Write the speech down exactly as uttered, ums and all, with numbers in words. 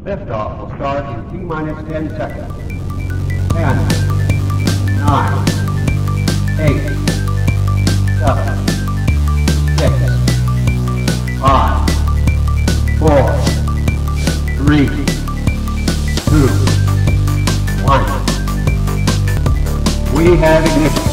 Liftoff will start in T minus ten seconds. ten, nine, eight, seven, six, five, four, three, two, one. We have ignition.